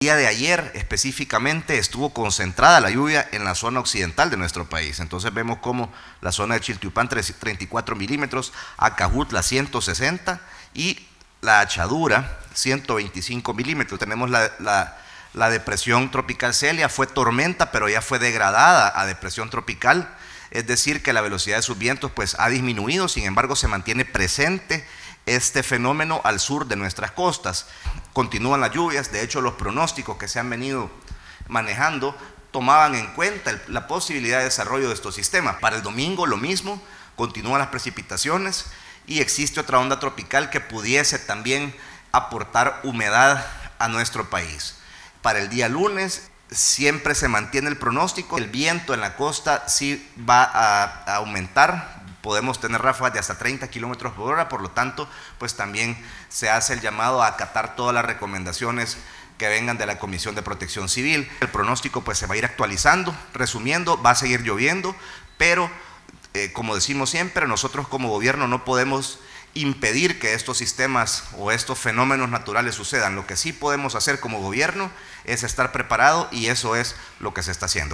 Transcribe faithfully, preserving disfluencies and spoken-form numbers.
El día de ayer específicamente estuvo concentrada la lluvia en la zona occidental de nuestro país. Entonces vemos como la zona de Chiltepán treinta y cuatro milímetros, Acajutla ciento sesenta y la Achadura ciento veinticinco milímetros. Tenemos la, la, la depresión tropical Celia, fue tormenta pero ya fue degradada a depresión tropical, es decir que la velocidad de sus vientos pues ha disminuido, sin embargo se mantiene presente este fenómeno al sur de nuestras costas. Continúan las lluvias, de hecho los pronósticos que se han venido manejando tomaban en cuenta el, la posibilidad de desarrollo de estos sistemas. Para el domingo lo mismo, continúan las precipitaciones y existe otra onda tropical que pudiese también aportar humedad a nuestro país. Para el día lunes siempre se mantiene el pronóstico, el viento en la costa sí va a, a aumentar, podemos tener ráfagas de hasta treinta kilómetros por hora, por lo tanto, pues también se hace el llamado a acatar todas las recomendaciones que vengan de la Comisión de Protección Civil. El pronóstico pues se va a ir actualizando, resumiendo, va a seguir lloviendo, pero eh, como decimos siempre, nosotros como gobierno no podemos impedir que estos sistemas o estos fenómenos naturales sucedan. Lo que sí podemos hacer como gobierno es estar preparado y eso es lo que se está haciendo.